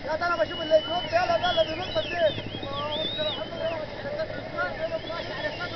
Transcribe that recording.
يا ترى بشوف اللي ينط. يلا يلا بينط الدين.